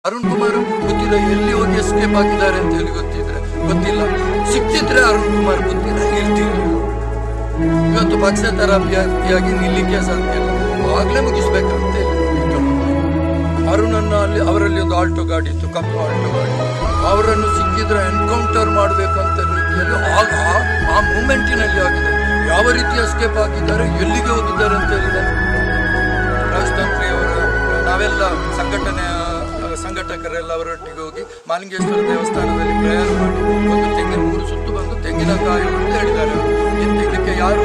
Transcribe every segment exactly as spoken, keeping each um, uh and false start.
ಅರುಣ್ ಕುಮಾರ್ ಗೊತ್ತಿಲ್ಲ, ಎಲ್ಲಿ ಹೋಗಿ ಎಸ್ಕೇಪ್ ಆಗಿದ್ದಾರೆ ಅಂತ ಹೇಳಿ ಗೊತ್ತಿದ್ರೆ ಗೊತ್ತಿಲ್ಲ. ಸಿಕ್ತಿದ್ರೆ ಅರುಣ್ ಕುಮಾರ್ ಗೊತ್ತಿಲ್ಲ, ಇರ್ತಿರ್ಲಿಲ್ಲ. ಇವತ್ತು ಪಕ್ಷೇತರ ಅಭ್ಯರ್ಥಿಯಾಗಿ ನಿಲ್ಲಿಕ್ಕೆ ಸಾಧ್ಯ ಇಲ್ಲ, ಆಗ್ಲೇ ಮುಗಿಸ್ಬೇಕಂತ ಹೇಳಿ ಅರುಣನ್ನ ಅಲ್ಲಿ ಅವರಲ್ಲಿ ಒಂದು ಆಲ್ಟೋ ಗಾಡಿ ಇತ್ತು, ಕಪ್ಪು ಆಲ್ಟೋ ಗಾಡಿ. ಅವರನ್ನು ಸಿಕ್ಕಿದ್ರೆ ಎನ್ಕೌಂಟರ್ ಮಾಡಬೇಕಂತ ರೀತಿಯಲ್ಲಿ ಆಗ ಆ ಮೂಮೆಂಟಿನಲ್ಲಿ ಆಗಿದೆ. ಯಾವ ರೀತಿ ಎಸ್ಕೇಪ್ ಆಗಿದ್ದಾರೆ, ಎಲ್ಲಿಗೆ ಹೋಗಿದ್ದಾರೆ ಅಂತ ಹೇಳಿದ್ದಾರೆ. ರಾಜತಂತ್ರಿಯವರ ನಾವೆಲ್ಲ ಸಂಘಟನೆಯ ಸಂಘಟಕರೆಲ್ಲ ಅವರೊಟ್ಟಿಗೆ ಹೋಗಿ ಮಾಲಿಂಗೇಶ್ವರ ದೇವಸ್ಥಾನದಲ್ಲಿ ಪ್ರೇಯರ್ ಮಾಡಿ ಒಂದು ತೆಂಗಿನ ಮೂರು ಸುತ್ತು ಬಂದು ತೆಂಗಿನಕಾಯಿ ಅಂತ ಹೇಳಿದ್ದಾರೆ. ಇದಕ್ಕೆ ಯಾರು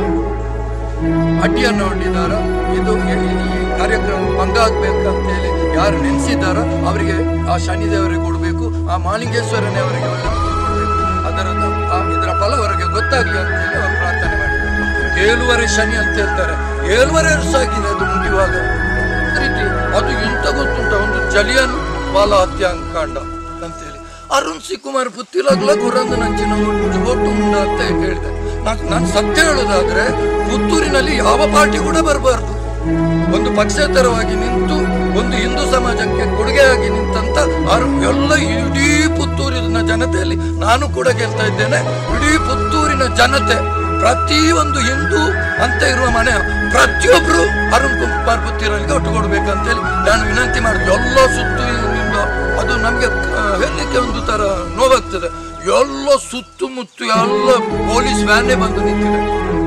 ಅಡ್ಡಿಯನ್ನು ಹೊಂದಿದಾರ, ಇದು ಈ ಕಾರ್ಯಕ್ರಮ ಭಂಗ ಆಗ್ಬೇಕಂತ ಹೇಳಿ ಯಾರು ನೆನೆಸಿದಾರೋ ಅವರಿಗೆ ಆ ಶನಿದೇವರಿಗೆ ಕೊಡಬೇಕು, ಆ ಮಾಲಿಂಗೇಶ್ವರನೇ ಅವರಿಗೆ ಒಳ್ಳೆ ಕೊಡಬೇಕು. ಅದರ ಇದರ ಫಲ ಅವರಿಗೆ ಗೊತ್ತಾಗ್ಲಿ ಅಂತ ಹೇಳಿ ಅವರು ಪ್ರಾರ್ಥನೆ ಮಾಡಬೇಕು. ಏಳುವರೆ ಶನಿ ಅಂತ ಹೇಳ್ತಾರೆ, ಏಳುವರೆ ವರ್ಷ ಆಗಿದೆ ಅದು ಮುಗಿಯುವಾಗ. ರೀತಿ ಅದು ಇಂಥ ಗೊತ್ತುಂಟ, ಒಂದು ಜಲಿಯನ್ ವಾಲ ಹತ್ಯಾಂಕಾಂಡ ಅಂತೇಳಿ. ಅರುಣ್ ಸಿ ಕುಮಾರ್ ಪುತ್ತಿಲಾಗ್ಲ ಗುರಂದ ನಂಚಿನ ಒಟ್ಟು ಉಂಡ ಅಂತ ಹೇಳಿದೆ. ನಾನು ಸತ್ಯ ಹೇಳೋದಾದ್ರೆ ಪುತ್ತೂರಿನಲ್ಲಿ ಯಾವ ಪಾರ್ಟಿ ಕೂಡ ಬರಬಾರ್ದು. ಒಂದು ಪಕ್ಷೇತರವಾಗಿ ನಿಂತು ಒಂದು ಹಿಂದೂ ಸಮಾಜಕ್ಕೆ ಕೊಡುಗೆಯಾಗಿ ನಿಂತಂತ ಎಲ್ಲ ಇಡೀ ಪುತ್ತೂರಿನ ಜನತೆಯಲ್ಲಿ ನಾನು ಕೂಡ ಗೆಲ್ತಾ ಇದ್ದೇನೆ. ಇಡೀ ಪುತ್ತೂರಿನ ಜನತೆ ಪ್ರತಿ ಒಂದು ಹಿಂದೂ ಅಂತ ಇರುವ ಮನೆಯ ಪ್ರತಿಯೊಬ್ರು ಅರುಣ್ ಕುಮಾರ್ ಪುತ್ತೂರಲ್ಲಿ ಒಟ್ಟು ಕೊಡ್ಬೇಕಂತೇಳಿ ನಾನು ವಿನಂತಿ ಮಾಡಿದೆ. ಎಲ್ಲ ಸುತ್ತಲಿನಿಂದ ಅದು ನಮ್ಗೆ ಹೇಳಲಿಕ್ಕೆ ಒಂದು ತರ ನೋವಾಗ್ತದೆ. ಎಲ್ಲ ಸುತ್ತಮುತ್ತ ಎಲ್ಲ ಪೊಲೀಸ್ ವ್ಯಾನೇ ಬಂದು ನಿಂತಿದೆ.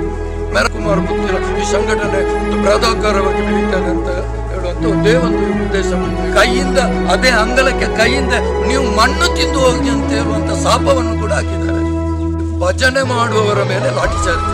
ಕುಮಾರ್ ಪುತ್ತಿರ ಈ ಸಂಘಟನೆ ಒಂದು ಬೃಹದಾಕಾರವಾಗಿ ಬೆಳೀತದೆ ಅಂತ ಹೇಳುವಂತ ಒಂದೇ ಒಂದು ಉದ್ದೇಶ. ಕೈಯಿಂದ ಅದೇ ಅಂಗಲಕ್ಕೆ ಕೈಯಿಂದ ನೀವು ಮಣ್ಣು ತಿಂದು ಹೋಗಿ ಅಂತ ಹೇಳುವಂತ ಶಾಪವನ್ನು ಕೂಡ ಹಾಕಿದ್ದಾರೆ. ಭಜನೆ ಮಾಡುವವರ ಮೇಲೆ ಲಾಠಿ ಚಾರ್ಜ್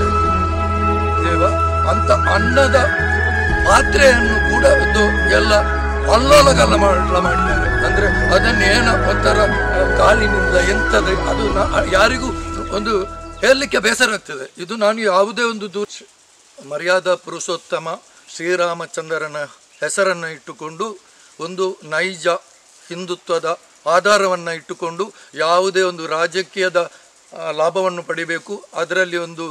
ದೇವ ಅಂತ ಅನ್ನದ ಪಾತ್ರೆಯನ್ನು ಕೂಡ ಒಂದು ಎಲ್ಲ ಅಲ್ಲೋಲಗಲ್ಲ ಮಾಡಲ ಮಾಡಿದ್ದಾರೆ. ಅಂದ್ರೆ ಅದನ್ನೇನ ಒಂಥರ ಕಾಲಿನಿಂದ ಎಂತದೆ ಅದು ಯಾರಿಗೂ ಒಂದು ಹೇಳಲಿಕ್ಕೆ ಬೇಸರ ಆಗ್ತದೆ. ಇದು ನಾನು ಯಾವುದೇ ಒಂದು ದೂರ ಮರ್ಯಾದಾ ಪುರುಷೋತ್ತಮ ಶ್ರೀರಾಮಚಂದ್ರನ ಹೆಸರನ್ನು ಇಟ್ಟುಕೊಂಡು ಒಂದು ನೈಜ ಹಿಂದುತ್ವದ ಆಧಾರವನ್ನು ಇಟ್ಟುಕೊಂಡು ಯಾವುದೇ ಒಂದು ರಾಜಕೀಯದ ಲಾಭವನ್ನು ಪಡಿಬೇಕು, ಅದರಲ್ಲಿ ಒಂದು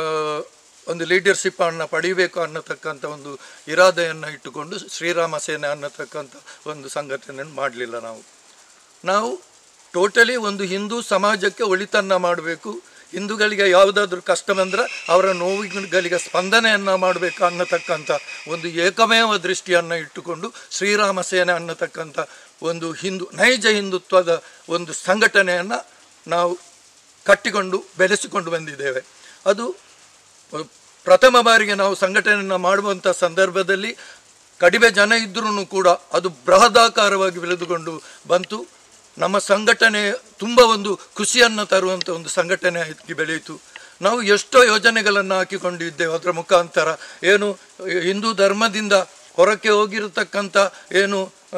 ಒಂದು ಲೀಡರ್ಶಿಪ್ ಅನ್ನು ಪಡಿಬೇಕು ಅನ್ನತಕ್ಕಂಥ ಒಂದು ಇರಾದೆಯನ್ನು ಇಟ್ಟುಕೊಂಡು ಶ್ರೀರಾಮ ಸೇನೆ ಅನ್ನತಕ್ಕಂಥ ಒಂದು ಸಂಘಟನೆಯನ್ನು ಮಾಡಲಿಲ್ಲ. ನಾವು ನಾವು ಟೋಟಲಿ ಒಂದು ಹಿಂದೂ ಸಮಾಜಕ್ಕೆ ಒಳಿತನ್ನು ಮಾಡಬೇಕು, ಹಿಂದೂಗಳಿಗೆ ಯಾವುದಾದ್ರೂ ಕಷ್ಟ ಬಂದರೆ ಅವರ ನೋವುಗಳಿಗೆ ಸ್ಪಂದನೆಯನ್ನು ಮಾಡಬೇಕು ಅನ್ನತಕ್ಕಂಥ ಒಂದು ಏಕಮೇವ ದೃಷ್ಟಿಯನ್ನು ಇಟ್ಟುಕೊಂಡು ಶ್ರೀರಾಮ ಸೇನೆ ಅನ್ನತಕ್ಕಂಥ ಒಂದು ಹಿಂದೂ ನೈಜ ಹಿಂದುತ್ವದ ಒಂದು ಸಂಘಟನೆಯನ್ನು ನಾವು ಕಟ್ಟಿಕೊಂಡು ಬೆಳೆಸಿಕೊಂಡು ಬಂದಿದ್ದೇವೆ. ಅದು ಪ್ರಥಮ ಬಾರಿಗೆ ನಾವು ಸಂಘಟನೆಯನ್ನು ಮಾಡುವಂಥ ಸಂದರ್ಭದಲ್ಲಿ ಕಡಿಮೆ ಜನ ಇದ್ದರೂ ಕೂಡ ಅದು ಬೃಹದಾಕಾರವಾಗಿ ಬೆಳೆದುಕೊಂಡು ಬಂತು. ನಮ್ಮ ಸಂಘಟನೆ ತುಂಬ ಒಂದು ಖುಷಿಯನ್ನು ತರುವಂಥ ಒಂದು ಸಂಘಟನೆ ಆಗಿ ಬೆಳೆಯಿತು. ನಾವು ಎಷ್ಟೋ ಯೋಜನೆಗಳನ್ನು ಹಾಕಿಕೊಂಡಿದ್ದೇವೆ. ಅದರ ಮುಖಾಂತರ ಏನು ಹಿಂದೂ ಧರ್ಮದಿಂದ ಹೊರಕ್ಕೆ ಹೋಗಿರತಕ್ಕಂಥ ಏನು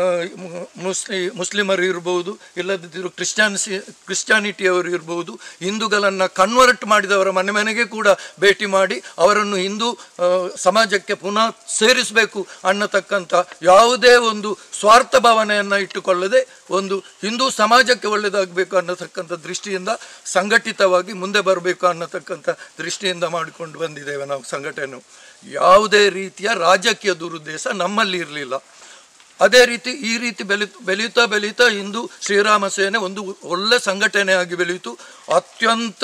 ಮುಸ್ಲಿ ಮುಸ್ಲಿಮರು ಇರ್ಬೋದು, ಇಲ್ಲದಿದ್ದರೂ ಕ್ರಿಶ್ಚಿಯಾನಿಸಿ ಕ್ರಿಶ್ಚಿಯಾನಿಟಿಯವರು ಇರ್ಬೋದು, ಹಿಂದೂಗಳನ್ನು ಕನ್ವರ್ಟ್ ಮಾಡಿದವರ ಮನೆ ಮನೆಗೆ ಕೂಡ ಭೇಟಿ ಮಾಡಿ ಅವರನ್ನು ಹಿಂದೂ ಸಮಾಜಕ್ಕೆ ಪುನಃ ಸೇರಿಸಬೇಕು ಅನ್ನತಕ್ಕಂಥ ಯಾವುದೇ ಒಂದು ಸ್ವಾರ್ಥ ಭಾವನೆಯನ್ನು ಇಟ್ಟುಕೊಳ್ಳದೆ ಒಂದು ಹಿಂದೂ ಸಮಾಜಕ್ಕೆ ಒಳ್ಳೆಯದಾಗಬೇಕು ಅನ್ನತಕ್ಕಂಥ ದೃಷ್ಟಿಯಿಂದ ಸಂಘಟಿತವಾಗಿ ಮುಂದೆ ಬರಬೇಕು ಅನ್ನತಕ್ಕಂಥ ದೃಷ್ಟಿಯಿಂದ ಮಾಡಿಕೊಂಡು ಬಂದಿದ್ದೇವೆ ನಾವು ಸಂಘಟನೆ. ಯಾವುದೇ ರೀತಿಯ ರಾಜಕೀಯ ದುರುದ್ದೇಶ ನಮ್ಮಲ್ಲಿ ಇರಲಿಲ್ಲ. ಅದೇ ರೀತಿ ಈ ರೀತಿ ಬೆಳಿ ಬೆಳೀತಾ ಬೆಳೀತಾ ಹಿಂದೂ ಶ್ರೀರಾಮ ಸೇನೆ ಒಂದು ಒಳ್ಳೆ ಸಂಘಟನೆಯಾಗಿ ಬೆಳೆಯಿತು. ಅತ್ಯಂತ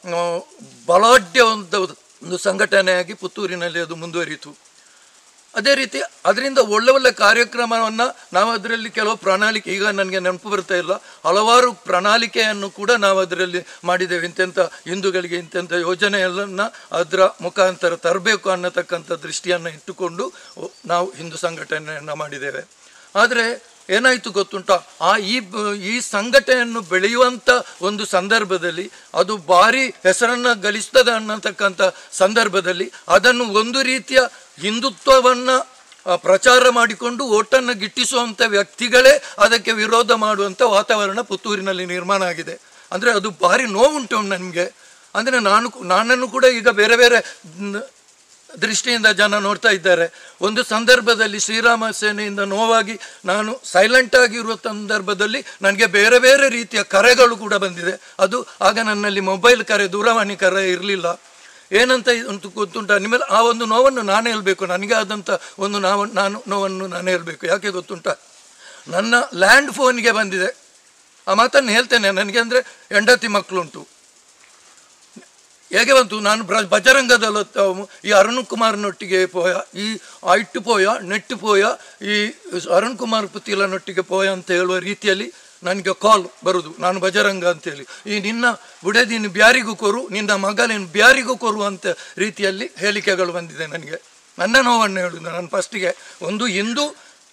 ಬಲಾಢ್ಯ ಒಂದು ಒಂದು ಸಂಘಟನೆಯಾಗಿ ಪುತ್ತೂರಿನಲ್ಲಿ ಅದು ಮುಂದುವರಿಯಿತು. ಅದೇ ರೀತಿ ಅದರಿಂದ ಒಳ್ಳೆ ಒಳ್ಳೆ ಕಾರ್ಯಕ್ರಮವನ್ನು ನಾವು ಅದರಲ್ಲಿ ಕೆಲವು ಪ್ರಣಾಳಿಕೆ, ಈಗ ನನಗೆ ನೆನಪು ಬರ್ತಾ ಇಲ್ಲ, ಹಲವಾರು ಪ್ರಣಾಳಿಕೆಯನ್ನು ಕೂಡ ನಾವು ಅದರಲ್ಲಿ ಮಾಡಿದ್ದೇವೆ. ಇಂತೆಂಥ ಹಿಂದೂಗಳಿಗೆ ಇಂತೆಂಥ ಯೋಜನೆಯನ್ನ ಅದರ ಮುಖಾಂತರ ತರಬೇಕು ಅನ್ನತಕ್ಕಂಥ ದೃಷ್ಟಿಯನ್ನು ಇಟ್ಟುಕೊಂಡು ನಾವು ಹಿಂದೂ ಸಂಘಟನೆಯನ್ನು ಮಾಡಿದ್ದೇವೆ. ಆದರೆ ಏನಾಯಿತು ಗೊತ್ತುಂಟ, ಆ ಈ ಈ ಸಂಘಟನೆಯನ್ನು ಬೆಳೆಯುವಂಥ ಒಂದು ಸಂದರ್ಭದಲ್ಲಿ ಅದು ಭಾರಿ ಹೆಸರನ್ನು ಗಳಿಸ್ತದೆ ಅನ್ನತಕ್ಕಂಥ ಸಂದರ್ಭದಲ್ಲಿ ಅದನ್ನು ಒಂದು ರೀತಿಯ ಹಿಂದುತ್ವವನ್ನು ಪ್ರಚಾರ ಮಾಡಿಕೊಂಡು ಓಟನ್ನು ಗಿಟ್ಟಿಸುವಂಥ ವ್ಯಕ್ತಿಗಳೇ ಅದಕ್ಕೆ ವಿರೋಧ ಮಾಡುವಂಥ ವಾತಾವರಣ ಪುತ್ತೂರಿನಲ್ಲಿ ನಿರ್ಮಾಣ ಆಗಿದೆ. ಅಂದರೆ ಅದು ಭಾರಿ ನೋವುಂಟು ನನಗೆ. ಅಂದರೆ ನಾನು ನನ್ನನ್ನು ಕೂಡ ಈಗ ಬೇರೆ ಬೇರೆ ದೃಷ್ಟಿಯಿಂದ ಜನ ನೋಡ್ತಾ ಇದ್ದಾರೆ. ಒಂದು ಸಂದರ್ಭದಲ್ಲಿ ಶ್ರೀರಾಮ ಸೇನೆಯಿಂದ ನೋವಾಗಿ ನಾನು ಸೈಲೆಂಟ್ ಆಗಿರುವ ಸಂದರ್ಭದಲ್ಲಿ ನನಗೆ ಬೇರೆ ಬೇರೆ ರೀತಿಯ ಕರೆಗಳು ಕೂಡ ಬಂದಿದೆ. ಅದು ಆಗ ನನ್ನಲ್ಲಿ ಮೊಬೈಲ್ ಕರೆ, ದೂರವಾಣಿ ಕರೆ ಇರಲಿಲ್ಲ. ಏನಂತ ಅಂತ ಗೊತ್ತುಂಟ ನಿಮ್ಮಲ್ಲಿ ಆ ಒಂದು ನೋವನ್ನು ನಾನು ಹೇಳಬೇಕು, ನನಗೆ ಆದಂಥ ಒಂದು ನಾವು ನಾನು ನೋವನ್ನು ನಾನು ಹೇಳಬೇಕು. ಯಾಕೆ ಗೊತ್ತುಂಟ, ನನ್ನ ಲ್ಯಾಂಡ್ ಫೋನ್ಗೆ ಬಂದಿದೆ. ಆ ಮಾತನ್ನು ಹೇಳ್ತೇನೆ. ನನಗೆ ಅಂದರೆ ಹೆಂಡತಿ ಮಕ್ಕಳುಂಟು. ಹೇಗೆ ಬಂತು? ನಾನು ಬಜರಂಗದಲ್ಲ ಈ ಅರುಣ್ ಕುಮಾರ್ನೊಟ್ಟಿಗೆ ಪೋಯ, ಈ ಐಟ್ಟು ಪೋಯ ನೆಟ್ಟು ಪೋಯ, ಈ ಅರುಣ್ ಕುಮಾರ್ ಪುತ್ತಿಲನೊಟ್ಟಿಗೆ ಪೋಯ ಅಂತ ಹೇಳುವ ರೀತಿಯಲ್ಲಿ ನನಗೆ ಕಾಲ್ ಬರುವುದು. ನಾನು ಬಜರಂಗ ಅಂತೇಳಿ, ಈ ನಿನ್ನ ಬುಡೆದಿನ ಬ್ಯಾರಿಗೂ ಕೊರು, ನಿನ್ನ ಮಗನೇನು ಬ್ಯಾರಿಗೂ ಕೊರು ಅಂತ ರೀತಿಯಲ್ಲಿ ಹೇಳಿಕೆಗಳು ಬಂದಿದೆ ನನಗೆ. ನನ್ನ ನೋವನ್ನು ಹೇಳುವುದು ನಾನು ಫಸ್ಟಿಗೆ ಒಂದು ಹಿಂದೂ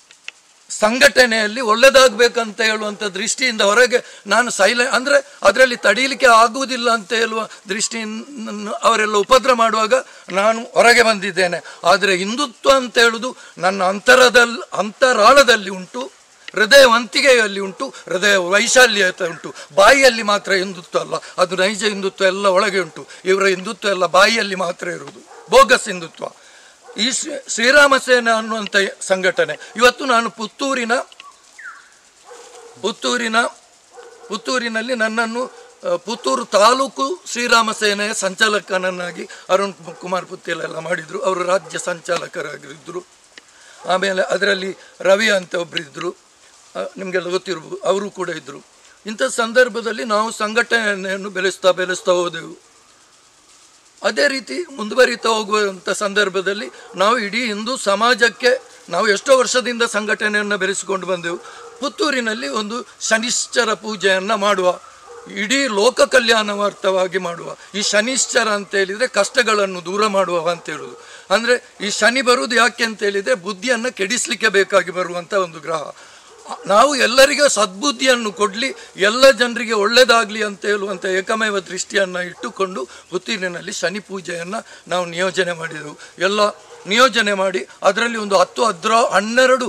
ಸಂಘಟನೆಯಲ್ಲಿ ಒಳ್ಳೆದಾಗಬೇಕಂತ ಹೇಳುವಂಥ ದೃಷ್ಟಿಯಿಂದ ಹೊರಗೆ ನಾನು ಸೈಲೆಂಟ್ ಅಂದರೆ ಅದರಲ್ಲಿ ತಡೀಲಿಕ್ಕೆ ಆಗುವುದಿಲ್ಲ ಅಂತ ಹೇಳುವ ದೃಷ್ಟಿಯಿಂದ ಅವರೆಲ್ಲ ಉಪದ್ರ ಮಾಡುವಾಗ ನಾನು ಹೊರಗೆ ಬಂದಿದ್ದೇನೆ. ಆದರೆ ಹಿಂದುತ್ವ ಅಂತ ಹೇಳುವುದು ನನ್ನ ಅಂತರದಲ್ಲಿ ಅಂತರಾಳದಲ್ಲಿ ಉಂಟು, ಹೃದಯವಂತಿಕೆಯಲ್ಲಿ ಉಂಟು, ಹೃದಯ ವೈಶಾಲ್ಯತೆ ಉಂಟು. ಬಾಯಿಯಲ್ಲಿ ಮಾತ್ರ ಹಿಂದುತ್ವ ಅಲ್ಲ, ಅದು ನೈಜ ಹಿಂದುತ್ವ ಎಲ್ಲ ಒಳಗೆ ಉಂಟು. ಇವರ ಹಿಂದುತ್ವ ಎಲ್ಲ ಬಾಯಿಯಲ್ಲಿ ಮಾತ್ರ ಇರುವುದು, ಬೋಗಸ್ ಹಿಂದುತ್ವ. ಈ ಶ್ರೀ ಶ್ರೀರಾಮ ಸೇನೆ ಅನ್ನುವಂಥ ಸಂಘಟನೆ ಇವತ್ತು ನಾನು ಪುತ್ತೂರಿನ ಪುತ್ತೂರಿನ ಪುತ್ತೂರಿನಲ್ಲಿ ನನ್ನನ್ನು ಪುತ್ತೂರು ತಾಲೂಕು ಶ್ರೀರಾಮ ಸೇನೆಯ ಸಂಚಾಲಕನನ್ನಾಗಿ ಅರುಣ್ ಕುಮಾರ್ ಪುತ್ತಿಲೆಲ್ಲ ಮಾಡಿದರು. ಅವರು ರಾಜ್ಯ ಸಂಚಾಲಕರಾಗಿದ್ದರು. ಆಮೇಲೆ ಅದರಲ್ಲಿ ರವಿ ಅಂತ ಒಬ್ಬರಿದ್ದರು, ನಿಮಗೆಲ್ಲ ಗೊತ್ತಿರ್ಬೋದು, ಅವರು ಕೂಡ ಇದ್ದರು. ಇಂಥ ಸಂದರ್ಭದಲ್ಲಿ ನಾವು ಸಂಘಟನೆಯನ್ನು ಬೆಳೆಸ್ತಾ ಬೆಳೆಸ್ತಾ ಹೋದೆವು. ಅದೇ ರೀತಿ ಮುಂದುವರಿತಾ ಹೋಗುವಂಥ ಸಂದರ್ಭದಲ್ಲಿ ನಾವು ಇಡೀ ಹಿಂದೂ ಸಮಾಜಕ್ಕೆ ನಾವು ಎಷ್ಟೋ ವರ್ಷದಿಂದ ಸಂಘಟನೆಯನ್ನು ಬೆಳೆಸಿಕೊಂಡು ಬಂದೆವು. ಪುತ್ತೂರಿನಲ್ಲಿ ಒಂದು ಶನಿಶ್ಚರ ಪೂಜೆಯನ್ನು ಮಾಡುವ, ಇಡೀ ಲೋಕ ಕಲ್ಯಾಣವಾರ್ಥವಾಗಿ ಮಾಡುವ. ಈ ಶನಿಶ್ಚರ ಅಂತ ಹೇಳಿದರೆ ಕಷ್ಟಗಳನ್ನು ದೂರ ಮಾಡುವ ಅಂತ ಹೇಳುವುದು. ಅಂದರೆ ಈ ಶನಿ ಬರುವುದು ಯಾಕೆ ಅಂತ ಹೇಳಿದರೆ ಬುದ್ಧಿಯನ್ನು ಕೆಡಿಸಲಿಕ್ಕೆ ಬೇಕಾಗಿ ಬರುವಂಥ ಒಂದು ಗ್ರಹ. ನಾವು ಎಲ್ಲರಿಗೂ ಸದ್ಬುದ್ಧಿಯನ್ನು ಕೊಡಲಿ, ಎಲ್ಲ ಜನರಿಗೆ ಒಳ್ಳೆಯದಾಗಲಿ ಅಂತ ಹೇಳುವಂಥ ಏಕಮೇವ ದೃಷ್ಟಿಯನ್ನು ಇಟ್ಟುಕೊಂಡು ಪುತ್ತೂರಿನಲ್ಲಿ ಶನಿ ಪೂಜೆಯನ್ನು ನಾವು ನಿಯೋಜನೆ ಮಾಡಿದೆವು. ಎಲ್ಲ ನಿಯೋಜನೆ ಮಾಡಿ ಅದರಲ್ಲಿ ಒಂದು ಹತ್ತು ಹದ್ರ ಹನ್ನೆರಡು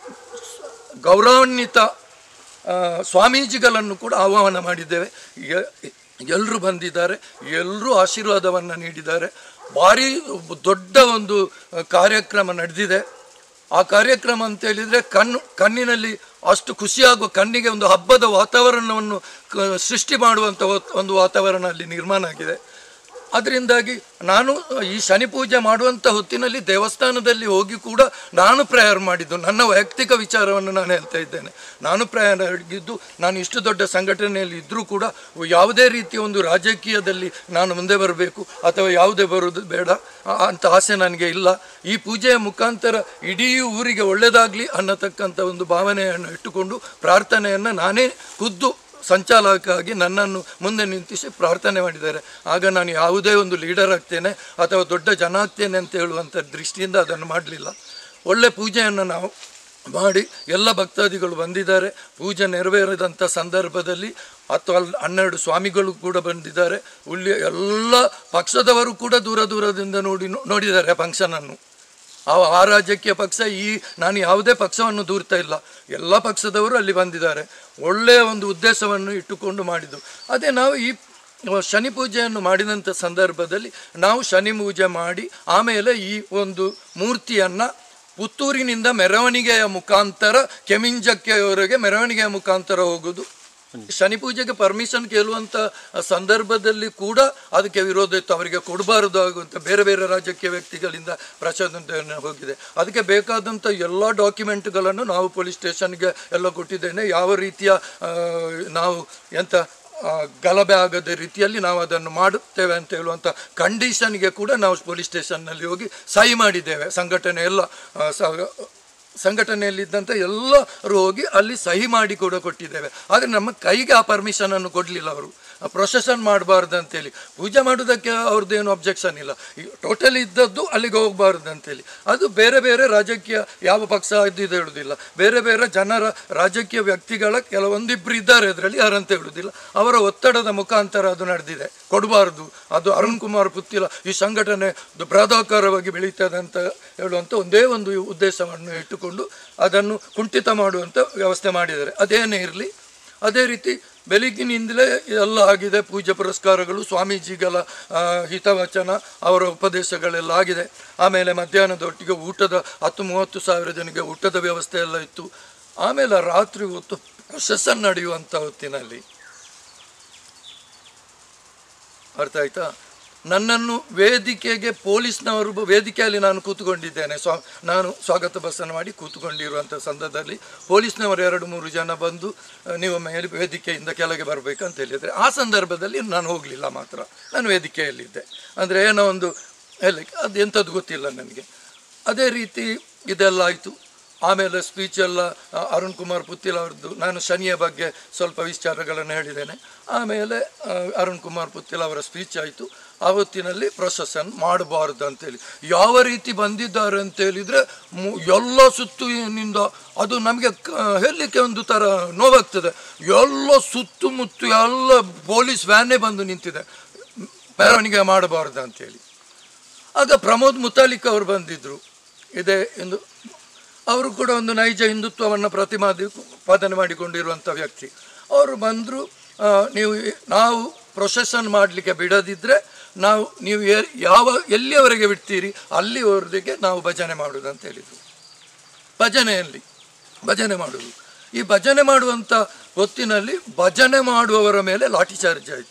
ಗೌರವಾನ್ವಿತ ಸ್ವಾಮೀಜಿಗಳನ್ನು ಕೂಡ ಆಹ್ವಾನ ಮಾಡಿದ್ದೇವೆ. ಎಲ್ಲರೂ ಬಂದಿದ್ದಾರೆ, ಎಲ್ಲರೂ ಆಶೀರ್ವಾದವನ್ನು ನೀಡಿದ್ದಾರೆ. ಭಾರಿ ದೊಡ್ಡ ಒಂದು ಕಾರ್ಯಕ್ರಮ ನಡೆದಿದೆ. ಆ ಕಾರ್ಯಕ್ರಮ ಅಂತ ಹೇಳಿದರೆ ಕಣ್ಣು ಕಣ್ಣಿನಲ್ಲಿ ಅಷ್ಟು ಖುಷಿಯಾಗುವ, ಕಣ್ಣಿಗೆ ಒಂದು ಹಬ್ಬದ ವಾತಾವರಣವನ್ನು ಸೃಷ್ಟಿ ಮಾಡುವಂಥ ಒಂದು ವಾತಾವರಣ ಅಲ್ಲಿ ನಿರ್ಮಾಣ ಆಗಿದೆ. ಅದರಿಂದಾಗಿ ನಾನು ಈ ಶನಿ ಪೂಜೆ ಮಾಡುವಂಥ ಹೊತ್ತಿನಲ್ಲಿ ದೇವಸ್ಥಾನದಲ್ಲಿ ಹೋಗಿ ಕೂಡ ನಾನು ಪ್ರೇಯರ್ ಮಾಡಿದ್ದು. ನನ್ನ ವೈಯಕ್ತಿಕ ವಿಚಾರವನ್ನು ನಾನು ಹೇಳ್ತಾ ಇದ್ದೇನೆ. ನಾನು ಪ್ರೇಯರ್ ಆಗಿದ್ದು, ನಾನು ಇಷ್ಟು ದೊಡ್ಡ ಸಂಘಟನೆಯಲ್ಲಿ ಇದ್ದರೂ ಕೂಡ ಯಾವುದೇ ರೀತಿಯ ಒಂದು ರಾಜಕೀಯದಲ್ಲಿ ನಾನು ಮುಂದೆ ಬರಬೇಕು ಅಥವಾ ಯಾವುದೇ ಬರೋದು ಬೇಡ ಅಂತ ಆಸೆ ನನಗೆ ಇಲ್ಲ. ಈ ಪೂಜೆಯ ಮುಖಾಂತರ ಇಡೀ ಊರಿಗೆ ಒಳ್ಳೆಯದಾಗಲಿ ಅನ್ನತಕ್ಕಂಥ ಒಂದು ಭಾವನೆಯನ್ನು ಇಟ್ಟುಕೊಂಡು ಪ್ರಾರ್ಥನೆಯನ್ನು ನಾನೇ ಖುದ್ದು ಸಂಚಾಲಕರಾಗಿ ನನ್ನನ್ನು ಮುಂದೆ ನಿಂತಿಸಿ ಪ್ರಾರ್ಥನೆ ಮಾಡಿದ್ದಾರೆ. ಆಗ ನಾನು ಯಾವುದೇ ಒಂದು ಲೀಡರ್ ಆಗ್ತೇನೆ ಅಥವಾ ದೊಡ್ಡ ಜನ ಆಗ್ತೇನೆ ಅಂತ ಹೇಳುವಂಥ ದೃಷ್ಟಿಯಿಂದ ಅದನ್ನು ಮಾಡಲಿಲ್ಲ. ಒಳ್ಳೆ ಪೂಜೆಯನ್ನು ನಾವು ಮಾಡಿ ಎಲ್ಲ ಭಕ್ತಾದಿಗಳು ಬಂದಿದ್ದಾರೆ. ಪೂಜೆ ನೆರವೇರಿದಂಥ ಸಂದರ್ಭದಲ್ಲಿ ಹತ್ತು ಅಲ್ಲಿ ಹನ್ನೆರಡು ಸ್ವಾಮಿಗಳು ಕೂಡ ಬಂದಿದ್ದಾರೆ. ಉಳ್ಳಿ ಎಲ್ಲ ಪಕ್ಷದವರು ಕೂಡ ದೂರ ದೂರದಿಂದ ನೋಡಿ ನೋಡಿದ್ದಾರೆ ಫಂಕ್ಷನನ್ನು. ಆ ಆ ರಾಜಕೀಯ ಪಕ್ಷ, ಈ ನಾನು ಯಾವುದೇ ಪಕ್ಷವನ್ನು ದೂರ್ತಾ ಇಲ್ಲ, ಎಲ್ಲ ಪಕ್ಷದವರು ಅಲ್ಲಿ ಬಂದಿದ್ದಾರೆ. ಒಳ್ಳೆಯ ಒಂದು ಉದ್ದೇಶವನ್ನು ಇಟ್ಟುಕೊಂಡು ಮಾಡಿದ್ದು. ಅದೇ ನಾವು ಈ ಶನಿ ಪೂಜೆಯನ್ನು ಮಾಡಿದಂಥ ಸಂದರ್ಭದಲ್ಲಿ ನಾವು ಶನಿ ಪೂಜೆ ಮಾಡಿ ಆಮೇಲೆ ಈ ಒಂದು ಮೂರ್ತಿಯನ್ನು ಪುತ್ತೂರಿನಿಂದ ಮೆರವಣಿಗೆಯ ಮುಖಾಂತರ ಕೆಮಿಂಜಕ್ಕೆವರೆಗೆ ಮೆರವಣಿಗೆಯ ಮುಖಾಂತರ ಹೋಗೋದು. ಶನಿ ಪೂಜೆಗೆ ಪರ್ಮಿಷನ್ ಕೇಳುವಂಥ ಸಂದರ್ಭದಲ್ಲಿ ಕೂಡ ಅದಕ್ಕೆ ವಿರೋಧ ಇತ್ತು. ಅವರಿಗೆ ಕೊಡಬಾರದು ಆಗುವಂಥ ಬೇರೆ ಬೇರೆ ರಾಜಕೀಯ ವ್ಯಕ್ತಿಗಳಿಂದ ಪ್ರಚೋದನೆ ಹೋಗಿದೆ. ಅದಕ್ಕೆ ಬೇಕಾದಂಥ ಎಲ್ಲ ಡಾಕ್ಯುಮೆಂಟ್ಗಳನ್ನು ನಾವು ಪೊಲೀಸ್ ಸ್ಟೇಷನ್ಗೆ ಎಲ್ಲ ಕೊಟ್ಟಿದ್ದೇನೆ. ಯಾವ ರೀತಿಯ ನಾವು ಎಂಥ ಗಲಭೆ ಆಗದ ರೀತಿಯಲ್ಲಿ ನಾವು ಅದನ್ನು ಮಾಡುತ್ತೇವೆ ಅಂತ ಹೇಳುವಂಥ ಕಂಡೀಷನ್ಗೆ ಕೂಡ ನಾವು ಪೊಲೀಸ್ ಸ್ಟೇಷನ್ನಲ್ಲಿ ಹೋಗಿ ಸಹಿ ಮಾಡಿದ್ದೇವೆ. ಸಂಘಟನೆ ಎಲ್ಲ ಸಂಘಟನೆಯಲ್ಲಿದ್ದಂಥ ಎಲ್ಲರೂ ಹೋಗಿ ಅಲ್ಲಿ ಸಹಿ ಮಾಡಿ ಕೂಡ ಕೊಟ್ಟಿದ್ದೇವೆ. ಆದರೆ ನಮ್ಮ ಕೈಗೆ ಆ ಪರ್ಮಿಷನನ್ನು ಕೊಡಲಿಲ್ಲ ಅವರು. ಪ್ರೊಸೆಷನ್ ಮಾಡಬಾರ್ದು ಅಂತೇಳಿ. ಪೂಜೆ ಮಾಡೋದಕ್ಕೆ ಅವ್ರದ್ದೇನು ಅಬ್ಜೆಕ್ಷನ್ ಇಲ್ಲ, ಟೋಟಲಿ ಇದ್ದದ್ದು ಅಲ್ಲಿಗೆ ಹೋಗಬಾರ್ದು ಅಂತೇಳಿ. ಅದು ಬೇರೆ ಬೇರೆ ರಾಜಕೀಯ ಯಾವ ಪಕ್ಷ ಇದ್ದಿದ್ದು ಹೇಳುವುದಿಲ್ಲ, ಬೇರೆ ಬೇರೆ ಜನರ ರಾಜಕೀಯ ವ್ಯಕ್ತಿಗಳ ಕೆಲವೊಂದಿಬ್ಬರು ಇದ್ದಾರೆ ಅದರಲ್ಲಿ, ಯಾರಂತ ಹೇಳುವುದಿಲ್ಲ. ಅವರ ಒತ್ತಡದ ಮುಖಾಂತರ ಅದು ನಡೆದಿದೆ. ಕೊಡಬಾರ್ದು, ಅದು ಅರುಣ್ ಕುಮಾರ್ ಪುತ್ತಿಲ ಈ ಸಂಘಟನೆ ಬೃಹದಾಕಾರವಾಗಿ ಬೆಳೀತದೆ ಅಂತ ಹೇಳುವಂಥ ಒಂದೇ ಒಂದು ಉದ್ದೇಶವನ್ನು ಇಟ್ಟುಕೊಂಡು ಅದನ್ನು ಕುಂಠಿತ ಮಾಡುವಂಥ ವ್ಯವಸ್ಥೆ ಮಾಡಿದ್ದಾರೆ. ಅದೇನೇ ಇರಲಿ. ಅದೇ ರೀತಿ ಬೆಳಗಿನಿಂದಲೇ ಎಲ್ಲ ಆಗಿದೆ. ಪೂಜೆ ಪುರಸ್ಕಾರಗಳು, ಸ್ವಾಮೀಜಿಗಳ ಹಿತವಚನ, ಅವರ ಉಪದೇಶಗಳೆಲ್ಲ ಆಗಿದೆ. ಆಮೇಲೆ ಮಧ್ಯಾಹ್ನದೊಟ್ಟಿಗೆ ಊಟದ ಹತ್ತು ಮೂವತ್ತು ಸಾವಿರ ಜನಕ್ಕೆ ಊಟದ ವ್ಯವಸ್ಥೆ ಎಲ್ಲ ಇತ್ತು. ಆಮೇಲೆ ರಾತ್ರಿ ಹೊತ್ತು ಪ್ರೊಸೆಷನ್ ನಡೆಯುವಂಥ ಹೊತ್ತಿನಲ್ಲಿ, ಅರ್ಥ ಆಯ್ತಾ, ನನ್ನನ್ನು ವೇದಿಕೆಗೆ ಪೊಲೀಸ್ನವರು ವೇದಿಕೆಯಲ್ಲಿ ನಾನು ಕೂತ್ಕೊಂಡಿದ್ದೇನೆ. ಸ್ವಾ ನಾನು ಸ್ವಾಗತ ಬಸ್ಸನ್ನು ಮಾಡಿ ಕೂತ್ಕೊಂಡಿರುವಂಥ ಸಂದರ್ಭದಲ್ಲಿ ಪೊಲೀಸ್ನವರು ಎರಡು ಮೂರು ಜನ ಬಂದು ನೀವು ಮೇಲೆ ವೇದಿಕೆಯಿಂದ ಕೆಳಗೆ ಬರಬೇಕಂತ ಹೇಳಿದರೆ ಆ ಸಂದರ್ಭದಲ್ಲಿ ನಾನು ಹೋಗಲಿಲ್ಲ. ಮಾತ್ರ ನಾನು ವೇದಿಕೆಯಲ್ಲಿದ್ದೆ. ಅಂದರೆ ಏನೋ ಒಂದು ಹೇಳಿ ಅದು ಎಂಥದ್ದು ಗೊತ್ತಿಲ್ಲ ನನಗೆ. ಅದೇ ರೀತಿ ಇದೆಲ್ಲ ಆಯಿತು. ಆಮೇಲೆ ಸ್ಪೀಚೆಲ್ಲ ಅರುಣ್ ಕುಮಾರ್ ಪುತ್ತಿಲ್ ಅವ್ರದ್ದು ನಾನು ಶನಿಯ ಬಗ್ಗೆ ಸ್ವಲ್ಪ ವಿಚಾರಗಳನ್ನು ಹೇಳಿದ್ದೇನೆ. ಆಮೇಲೆ ಅರುಣ್ ಕುಮಾರ್ ಪುತ್ತಿಲ್ ಅವರ ಸ್ಪೀಚ್ ಆಯಿತು. ಆವತ್ತಿನಲ್ಲಿ ಪ್ರೊಸೆಷನ್ ಮಾಡಬಾರ್ದು ಅಂತೇಳಿ ಯಾವ ರೀತಿ ಬಂದಿದ್ದಾರೆ ಅಂತೇಳಿದರೆ ಎಲ್ಲ ಸುತ್ತುನಿಂದ ಅದು ನಮಗೆ ಹೇಳಲಿಕ್ಕೆ ಒಂದು ಥರ ನೋವಾಗ್ತದೆ. ಎಲ್ಲ ಸುತ್ತಮುತ್ತ ಎಲ್ಲ ಪೊಲೀಸ್ ವ್ಯಾನೇ ಬಂದು ನಿಂತಿದೆ ಮೆರವಣಿಗೆ ಮಾಡಬಾರ್ದು ಅಂತೇಳಿ. ಆಗ ಪ್ರಮೋದ್ ಮುತಾಲಿಕ್ ಅವರು ಬಂದಿದ್ದರು. ಇದೇ ಎಂದು ಅವರು ಕೂಡ ಒಂದು ನೈಜ ಹಿಂದುತ್ವವನ್ನು ಪ್ರತಿಪಾದನೆ ಮಾಡಿಕೊಂಡಿರುವಂಥ ವ್ಯಕ್ತಿ. ಅವರು ಬಂದರು, ನೀವು ನಾವು ಪ್ರೊಸೆಷನ್ ಮಾಡಲಿಕ್ಕೆ ಬಿಡದಿದ್ದರೆ ನಾವು ನೀವು ಯಾವ ಎಲ್ಲಿಯವರೆಗೆ ಬಿಡ್ತೀರಿ ಅಲ್ಲಿವರೆಗೆ ನಾವು ಭಜನೆ ಮಾಡೋದು ಅಂತ ಹೇಳಿದರು. ಭಜನೆಯಲ್ಲಿ ಭಜನೆ ಮಾಡೋದು. ಈ ಭಜನೆ ಮಾಡುವಂಥ ಹೊತ್ತಿನಲ್ಲಿ ಭಜನೆ ಮಾಡುವವರ ಮೇಲೆ ಲಾಠಿ ಚಾರ್ಜ್ ಆಯಿತು.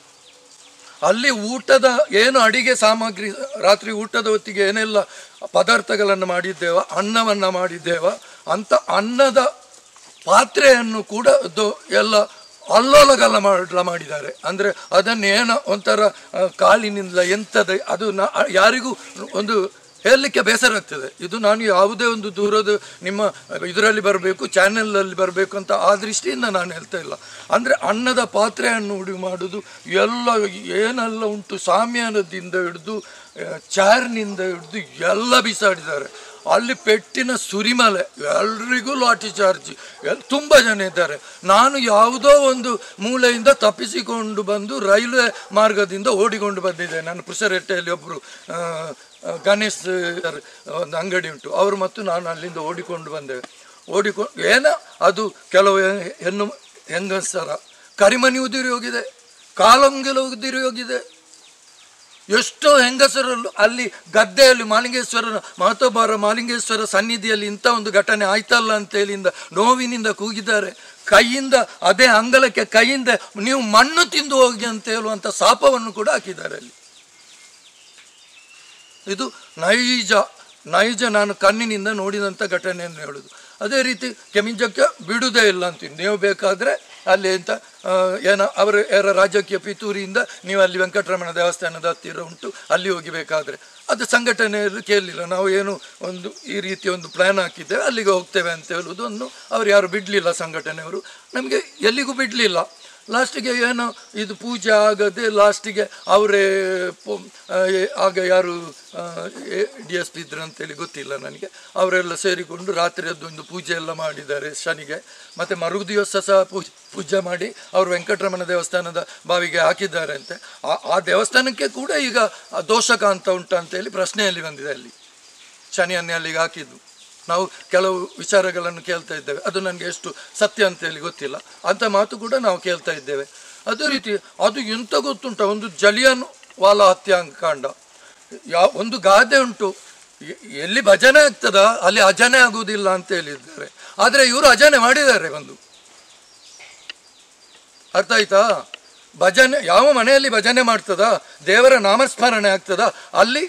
ಅಲ್ಲಿ ಊಟದ ಏನು ಅಡಿಗೆ ಸಾಮಗ್ರಿ ರಾತ್ರಿ ಊಟದ ಹೊತ್ತಿಗೆ ಏನೆಲ್ಲ ಪದಾರ್ಥಗಳನ್ನು ಮಾಡಿದ್ದೇವ, ಅನ್ನವನ್ನು ಮಾಡಿದ್ದೇವ ಅಂತ ಅನ್ನದ ಪಾತ್ರೆಯನ್ನು ಕೂಡ ಅದು ಎಲ್ಲ ಅಲ್ಲೋಲಗಲ್ಲ ಮಾಡಲ ಮಾಡಿದ್ದಾರೆ. ಅಂದರೆ ಅದನ್ನೇನೋ ಒಂಥರ ಕಾಲಿನಿಂದ ಎಂಥದ ಅದು ನಾ ಯಾರಿಗೂ ಒಂದು ಹೇಳಲಿಕ್ಕೆ ಬೇಸರ ಆಗ್ತದೆ. ಇದು ನಾನು ಯಾವುದೇ ಒಂದು ದೂರದ ನಿಮ್ಮ ಇದರಲ್ಲಿ ಬರಬೇಕು, ಚಾನೆಲಲ್ಲಿ ಬರಬೇಕು ಅಂತ ಆ ದೃಷ್ಟಿಯಿಂದ ನಾನು ಹೇಳ್ತಾ ಇಲ್ಲ. ಅಂದರೆ ಅನ್ನದ ಪಾತ್ರೆಯನ್ನು ಉಡಿ ಮಾಡೋದು ಎಲ್ಲ ಏನೆಲ್ಲ ಉಂಟು, ಸಾಮ್ಯಾನದಿಂದ ಹಿಡಿದು ಚಾರ್ನಿಂದ ಹಿಡಿದು ಎಲ್ಲ ಬಿಸಾಡಿದ್ದಾರೆ. ಅಲ್ಲಿ ಪೆಟ್ಟಿನ ಸುರಿಮಲೆ, ಎಲ್ರಿಗೂ ಲಾಠಿ ಚಾರ್ಜ್, ಎಲ್ ತುಂಬ ಜನ ಇದ್ದಾರೆ. ನಾನು ಯಾವುದೋ ಒಂದು ಮೂಲೆಯಿಂದ ತಪ್ಪಿಸಿಕೊಂಡು ಬಂದು ರೈಲ್ವೆ ಮಾರ್ಗದಿಂದ ಓಡಿಕೊಂಡು ಬಂದಿದ್ದೆ. ನಾನು ಪುಸರೆಟ್ಟೆಯಲ್ಲಿ ಒಬ್ಬರು ಗಣೇಶ್ ಒಂದು ಅಂಗಡಿ ಉಂಟು, ಅವರು ಮತ್ತು ನಾನು ಅಲ್ಲಿಂದ ಓಡಿಕೊಂಡು ಬಂದೇವೆ. ಓಡಿಕೊಂಡು ಏನೋ ಅದು ಕೆಲವು ಹೆಣ್ಣು ಹೆಂಗಸರ ಕರಿಮನಿ ಉದಿರಿ ಹೋಗಿದೆ, ಕಾಲಂಗೆಲ ಉದಿರಿ ಹೋಗಿದೆ. ಎಷ್ಟೋ ಹೆಂಗಸರಲ್ಲೂ ಅಲ್ಲಿ ಗದ್ದೆಯಲ್ಲಿ ಮಾಲಿಂಗೇಶ್ವರನ ಮಹತೋಬಾರ ಮಾಲಿಂಗೇಶ್ವರ ಸನ್ನಿಧಿಯಲ್ಲಿ ಇಂಥ ಒಂದು ಘಟನೆ ಆಯ್ತಲ್ಲ ಅಂತೇಳಿಂದ ನೋವಿನಿಂದ ಕೂಗಿದ್ದಾರೆ. ಕೈಯಿಂದ ಅದೇ ಅಂಗಲಕ್ಕೆ ಕೈಯಿಂದ ನೀವು ಮಣ್ಣು ತಿಂದು ಹೋಗಿ ಅಂತ ಹೇಳುವಂಥ ಶಾಪವನ್ನು ಕೂಡ ಹಾಕಿದ್ದಾರೆ ಅಲ್ಲಿ. ಇದು ನೈಜ ನೈಜ ನಾನು ಕಣ್ಣಿನಿಂದ ನೋಡಿದಂಥ ಘಟನೆಯನ್ನು ಹೇಳೋದು. ಅದೇ ರೀತಿ ಕೆಮಿಂಜಕ್ಕೆ ಬಿಡುವುದೇ ಇಲ್ಲ ಅಂತೀನಿ. ನೀವು ಬೇಕಾದರೆ ಅಲ್ಲಿ ಅಂತ ಏನೋ ಅವರ ಯಾರ ರಾಜಕೀಯ ಪಿತೂರಿಯಿಂದ ನೀವು ಅಲ್ಲಿ ವೆಂಕಟರಮಣ ದೇವಸ್ಥಾನದ ಹತ್ತಿರ ಉಂಟು, ಅಲ್ಲಿ ಹೋಗಿ ಬೇಕಾದರೆ ಅದು ಸಂಘಟನೆಯಲ್ಲಿ ಕೇಳಲಿಲ್ಲ. ನಾವು ಏನು ಒಂದು ಈ ರೀತಿ ಒಂದು ಪ್ಲ್ಯಾನ್ ಹಾಕಿದ್ದೇವೆ, ಅಲ್ಲಿಗೆ ಹೋಗ್ತೇವೆ ಅಂತ ಹೇಳುವುದನ್ನು ಅವ್ರು ಯಾರು ಬಿಡಲಿಲ್ಲ. ಸಂಘಟನೆಯವರು ನಮಗೆ ಎಲ್ಲಿಗೂ ಬಿಡಲಿಲ್ಲ. ಲಾಸ್ಟಿಗೆ ಏನೋ ಇದು ಪೂಜೆ ಆಗದೆ ಲಾಸ್ಟಿಗೆ ಅವರೇ ಆಗ ಯಾರು ಡಿ ಎಸ್ ಪಿ ಇದ್ರು ಅಂತೇಳಿ ಗೊತ್ತಿಲ್ಲ ನನಗೆ, ಅವರೆಲ್ಲ ಸೇರಿಕೊಂಡು ರಾತ್ರಿ ಅದೊಂದು ಪೂಜೆ ಎಲ್ಲ ಮಾಡಿದ್ದಾರೆ ಶನಿಗೆ. ಮತ್ತು ಮರು ದಿವಸ ಸಹ ಪೂಜೆ ಪೂಜೆ ಮಾಡಿ ಅವರು ವೆಂಕಟರಮಣ ದೇವಸ್ಥಾನದ ಬಾವಿಗೆ ಹಾಕಿದ್ದಾರೆ ಅಂತೆ. ಆ ಆ ದೇವಸ್ಥಾನಕ್ಕೆ ಕೂಡ ಈಗ ದೋಷಕ ಅಂತ ಉಂಟು ಅಂತೇಳಿ ಪ್ರಶ್ನೆಯಲ್ಲಿ ಬಂದಿದೆ. ಅಲ್ಲಿ ಶನಿಯನ್ನೇ ಅಲ್ಲಿಗೆ ಹಾಕಿದ್ದು. ನಾವು ಕೆಲವು ವಿಚಾರಗಳನ್ನು ಕೇಳ್ತಾ ಇದ್ದೇವೆ, ಅದು ನನಗೆ ಎಷ್ಟು ಸತ್ಯ ಅಂತೇಳಿ ಗೊತ್ತಿಲ್ಲ, ಅಂಥ ಮಾತು ಕೂಡ ನಾವು ಕೇಳ್ತಾ ಇದ್ದೇವೆ. ಅದೇ ರೀತಿ ಅದು ಎಂಥ ಗೊತ್ತುಂಟ, ಒಂದು ಜಲಿಯನ್ ವಾಲಾ ಹತ್ಯಾಕಾಂಡ, ಯಾವ ಒಂದು ಗಾದೆ ಉಂಟು, ಎಲ್ಲಿ ಭಜನೆ ಆಗ್ತದ ಅಲ್ಲಿ ಅಜನೆ ಆಗುವುದಿಲ್ಲ ಅಂತ ಹೇಳಿದ್ದಾರೆ. ಆದರೆ ಇವರು ಅಜನೆ ಮಾಡಿದ್ದಾರೆ. ಒಂದು ಅರ್ಥ ಆಯ್ತಾ? ಭಜನೆ ಯಾವ ಮನೆಯಲ್ಲಿ ಭಜನೆ ಮಾಡ್ತದ, ದೇವರ ನಾಮಸ್ಮರಣೆ ಆಗ್ತದ, ಅಲ್ಲಿ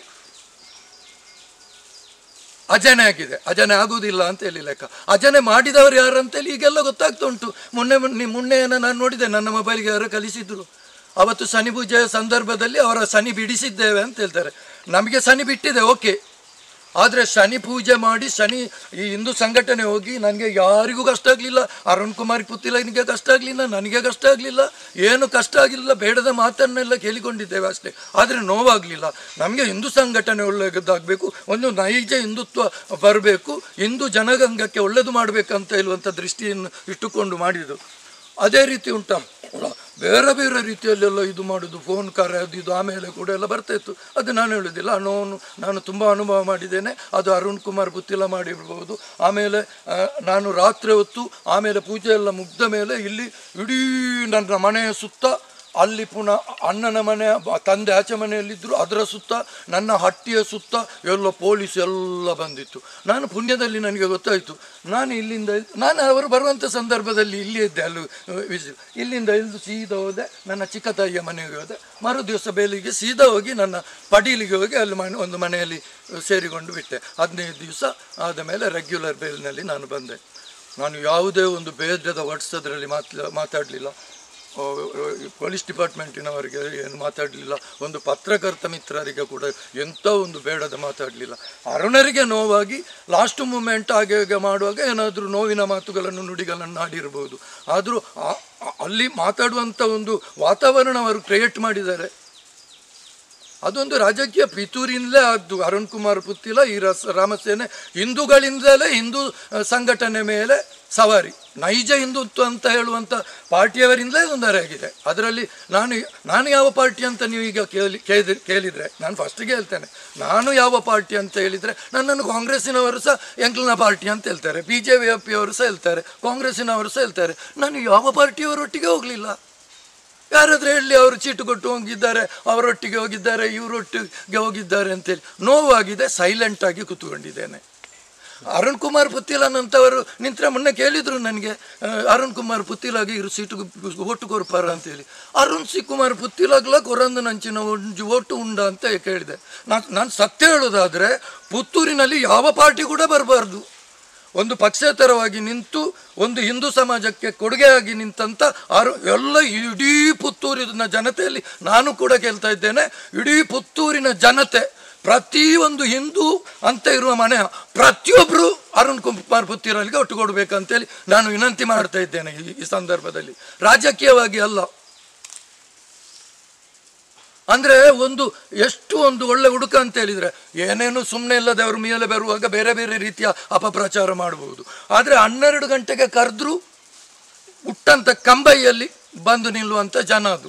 ಅಜನೆ ಆಗಿದೆ. ಅಜನೆ ಆಗುವುದಿಲ್ಲ ಅಂತ ಹೇಳಿ ಲೆಕ್ಕ. ಅಜನೆ ಮಾಡಿದವರು ಯಾರು ಅಂತೇಳಿ ಈಗೆಲ್ಲ ಗೊತ್ತಾಗ್ತಾ ಉಂಟು. ಮೊನ್ನೆ ಮೊನ್ನೆಯನ್ನು ನಾನು ನೋಡಿದೆ, ನನ್ನ ಮೊಬೈಲ್ಗೆ ಯಾರು ಕಲಿಸಿದ್ರು. ಅವತ್ತು ಶನಿ ಪೂಜೆಯ ಸಂದರ್ಭದಲ್ಲಿ ಅವರ ಶನಿ ಬಿಡಿಸಿದ್ದೇವೆ ಅಂತ ಹೇಳ್ತಾರೆ. ನಮಗೆ ಶನಿ ಬಿಟ್ಟಿದೆ ಓಕೆ, ಆದರೆ ಶನಿ ಪೂಜೆ ಮಾಡಿ ಶನಿ ಈ ಹಿಂದೂ ಸಂಘಟನೆ ಹೋಗಿ ನನಗೆ ಯಾರಿಗೂ ಕಷ್ಟ ಆಗಲಿಲ್ಲ. ಅರುಣ್ ಕುಮಾರ್ ಪುತ್ತಿಲನಿಗೆ ಕಷ್ಟ ಆಗಲಿಲ್ಲ, ನನಗೆ ಕಷ್ಟ ಆಗಲಿಲ್ಲ, ಏನು ಕಷ್ಟ ಆಗಲಿಲ್ಲ. ಬೇಡದ ಮಾತನ್ನೆಲ್ಲ ಕೇಳಿಕೊಂಡಿದ್ದೇವೆ ಅಷ್ಟೇ, ಆದರೆ ನೋವಾಗಲಿಲ್ಲ. ನಮಗೆ ಹಿಂದೂ ಸಂಘಟನೆ ಒಳ್ಳೆಯದಾಗಬೇಕು, ಒಂದು ನೈಜ ಹಿಂದುತ್ವ ಬರಬೇಕು, ಹಿಂದೂ ಜನಗಂಗಕ್ಕೆ ಒಳ್ಳೆಯದು ಮಾಡಬೇಕಂತ ಹೇಳುವಂಥ ದೃಷ್ಟಿಯನ್ನು ಇಟ್ಟುಕೊಂಡು ಮಾಡಿದ್ದು. ಅದೇ ರೀತಿ ಉಂಟ ಬೇರೆ ಬೇರೆ ರೀತಿಯಲ್ಲೆಲ್ಲ ಇದು ಮಾಡೋದು, ಫೋನ್ ಕರೆ ಅದು ಇದು ಆಮೇಲೆ ಕೂಡ ಎಲ್ಲ ಬರ್ತಾಯಿತ್ತು. ಅದು ನಾನು ಹೇಳೋದಿಲ್ಲ, ನಾನು ನಾನು ತುಂಬ ಅನುಭವ ಮಾಡಿದ್ದೇನೆ. ಅದು ಅರುಣ್ ಕುಮಾರ್ ಪುತ್ತಿಲ ಮಾಡಿರ್ಬೋದು. ಆಮೇಲೆ ನಾನು ರಾತ್ರಿ ಹೊತ್ತು ಆಮೇಲೆ ಪೂಜೆ ಎಲ್ಲ ಮುಗ್ದ ಮೇಲೆ ಇಲ್ಲಿ ಇಡೀ ನನ್ನ ಮನೆಯ ಸುತ್ತ ಅಲ್ಲಿ ಪುನಃ ಅಣ್ಣನ ಮನೆ ತಂದೆ ಆಚೆ ಮನೆಯಲ್ಲಿದ್ದರು, ಅದರ ಸುತ್ತ ನನ್ನ ಹಟ್ಟಿಯ ಸುತ್ತ ಎಲ್ಲ ಪೊಲೀಸ್ ಎಲ್ಲ ಬಂದಿತ್ತು. ನಾನು ಪುಣ್ಯದಲ್ಲಿ ನನಗೆ ಗೊತ್ತಾಯಿತು, ನಾನು ಇಲ್ಲಿಂದ ನಾನು ಅವರು ಬರುವಂಥ ಸಂದರ್ಭದಲ್ಲಿ ಇಲ್ಲೇ ಇದ್ದೆ. ಅಲ್ಲಿ ವಿಸಿ ಇಲ್ಲಿಂದ ಇಳಿದು ಸೀದಾ ಹೋದೆ, ನನ್ನ ಚಿಕ್ಕ ತಾಯಿಯ ಮನೆಗೆ ಹೋದೆ. ಮರು ದಿವಸ ಬೇಲಿಗೆ ಸೀದಾ ಹೋಗಿ ನನ್ನ ಪಡೀಲಿಗೆ ಹೋಗಿ ಅಲ್ಲಿ ಮನೆ ಒಂದು ಮನೆಯಲ್ಲಿ ಸೇರಿಕೊಂಡು ಬಿಟ್ಟೆ. ಹದಿನೈದು ದಿವಸ ಆದ ಮೇಲೆ ರೆಗ್ಯುಲರ್ ಬೇಲ್ನಲ್ಲಿ ನಾನು ಬಂದೆ. ನಾನು ಯಾವುದೇ ಒಂದು ಭೇದದ ವರ್ಡ್ಸೋದ್ರಲ್ಲಿ ಮಾತು ಮಾತಾಡಲಿಲ್ಲ. ಪೊಲೀಸ್ ಡಿಪಾರ್ಟ್ಮೆಂಟಿನವರಿಗೆ ಏನು ಮಾತಾಡಲಿಲ್ಲ, ಒಂದು ಪತ್ರಕರ್ತ ಮಿತ್ರರಿಗೆ ಕೂಡ ಎಂಥ ಒಂದು ಬೇಡದ ಮಾತಾಡಲಿಲ್ಲ. ಅರುಣರಿಗೆ ನೋವಾಗಿ ಲಾಸ್ಟ್ ಮೂಮೆಂಟ್ ಹಾಗೆ ಹಾಗೆ ಮಾಡುವಾಗ ಏನಾದರೂ ನೋವಿನ ಮಾತುಗಳನ್ನು ನುಡಿಗಳನ್ನು ಆಡಿರ್ಬೋದು. ಆದರೂ ಅಲ್ಲಿ ಮಾತಾಡುವಂಥ ಒಂದು ವಾತಾವರಣ ಅವರು ಕ್ರಿಯೇಟ್ ಮಾಡಿದ್ದಾರೆ. ಅದೊಂದು ರಾಜಕೀಯ ಪಿತೂರಿನಲ್ಲೇ ಆದ್ದು. ಅರುಣ್ ಕುಮಾರ್ ಪುತ್ತಿಲ ಈ ರಸ ರಾಮಸೇನೆ ಹಿಂದೂಗಳಿಂದಲೇ ಹಿಂದೂ ಸಂಘಟನೆ ಮೇಲೆ ಸವಾರಿ, ನೈಜ ಹಿಂದುತ್ವ ಅಂತ ಹೇಳುವಂಥ ಪಾರ್ಟಿಯವರಿಂದಲೇ ತೊಂದರೆಯಾಗಿದೆ. ಅದರಲ್ಲಿ ನಾನು ನಾನು ಯಾವ ಪಾರ್ಟಿ ಅಂತ ನೀವು ಈಗ ಕೇಳಿ ಕೇಳಿ ಕೇಳಿದರೆ ನಾನು ಫಸ್ಟಿಗೆ ಹೇಳ್ತೇನೆ, ನಾನು ಯಾವ ಪಾರ್ಟಿ ಅಂತ ಹೇಳಿದರೆ ನನ್ನನ್ನು ಕಾಂಗ್ರೆಸ್ಸಿನವರು ಸಹ ಎಂಕ್ಲನ ಪಾರ್ಟಿ ಅಂತ ಹೇಳ್ತಾರೆ, ಬಿ ಜೆ ಪಿಯವರು ಸಹ ಹೇಳ್ತಾರೆ, ಕಾಂಗ್ರೆಸ್ಸಿನವರು ಸಹ ಹೇಳ್ತಾರೆ. ನಾನು ಯಾವ ಪಾರ್ಟಿಯವರೊಟ್ಟಿಗೆ ಹೋಗಲಿಲ್ಲ. ಯಾರಾದರೂ ಹೇಳಿ ಅವರು ಚೀಟು ಕೊಟ್ಟು ಹೋಗಿದ್ದಾರೆ, ಅವರೊಟ್ಟಿಗೆ ಹೋಗಿದ್ದಾರೆ, ಇವರೊಟ್ಟಿಗೆ ಹೋಗಿದ್ದಾರೆ ಅಂತೇಳಿ ನೋವಾಗಿದೆ. ಸೈಲೆಂಟಾಗಿ ಕೂತ್ಕೊಂಡಿದ್ದೇನೆ. ಅರುಣ್ ಕುಮಾರ್ ಪುತ್ತಿಲನಂತವರು ನಿಂತರೆ ಮೊನ್ನೆ ಕೇಳಿದರು ನನಗೆ, ಅರುಣ್ ಕುಮಾರ್ ಪುತ್ತಿಲಾಗಿ ಇರು ಸೀಟು ಓಟು ಕೊರ್ಪಾರ ಅಂತೇಳಿ. ಅರುಣ್ ಸಿ ಕುಮಾರ್ ಪುತ್ತಿಲಾಗ್ಲ ಕೊರಂದು ನಂಚಿನ ಒಂದು ಓಟು ಉಂಡ ಅಂತ ಕೇಳಿದೆ. ನಾನು ನಾನು ಸತ್ಯ ಹೇಳೋದಾದರೆ ಪುತ್ತೂರಿನಲ್ಲಿ ಯಾವ ಪಾರ್ಟಿ ಕೂಡ ಬರಬಾರ್ದು. ಒಂದು ಪಕ್ಷೇತರವಾಗಿ ನಿಂತು ಒಂದು ಹಿಂದೂ ಸಮಾಜಕ್ಕೆ ಕೊಡುಗೆಯಾಗಿ ನಿಂತಂಥ ಆರು ಎಲ್ಲ ಇಡೀ ಪುತ್ತೂರಿನ ಜನತೆಯಲ್ಲಿ ನಾನು ಕೂಡ ಕೇಳ್ತಾ ಇದ್ದೇನೆ, ಇಡೀ ಪುತ್ತೂರಿನ ಜನತೆ ಪ್ರತಿಯೊಂದು ಹಿಂದೂ ಅಂತ ಇರುವ ಮನೆಯ ಪ್ರತಿಯೊಬ್ಬರು ಅರುಣ್ ಕುಮಾರ್ ಪುತ್ತಿರಲ್ಲಿಗೆ ಒಟ್ಟು ಕೊಡಬೇಕಂತೇಳಿ ನಾನು ವಿನಂತಿ ಮಾಡ್ತಾ ಇದ್ದೇನೆ ಈ ಸಂದರ್ಭದಲ್ಲಿ. ರಾಜಕೀಯವಾಗಿ ಅಲ್ಲ, ಅಂದರೆ ಒಂದು ಎಷ್ಟು ಒಂದು ಒಳ್ಳೆ ಹುಡುಕ ಅಂತ ಹೇಳಿದರೆ ಏನೇನು ಸುಮ್ಮನೆ ಇಲ್ಲದೆ ಅವರು ಮೇಲೆ ಬರುವಾಗ ಬೇರೆ ಬೇರೆ ರೀತಿಯ ಅಪಪ್ರಚಾರ ಮಾಡಬಹುದು. ಆದರೆ ಹನ್ನೆರಡು ಗಂಟೆಗೆ ಕರೆದ್ರೂ ಹುಟ್ಟಂಥ ಕಂಬೈಯಲ್ಲಿ ಬಂದು ನಿಲ್ಲುವಂಥ ಜನ ಅದು.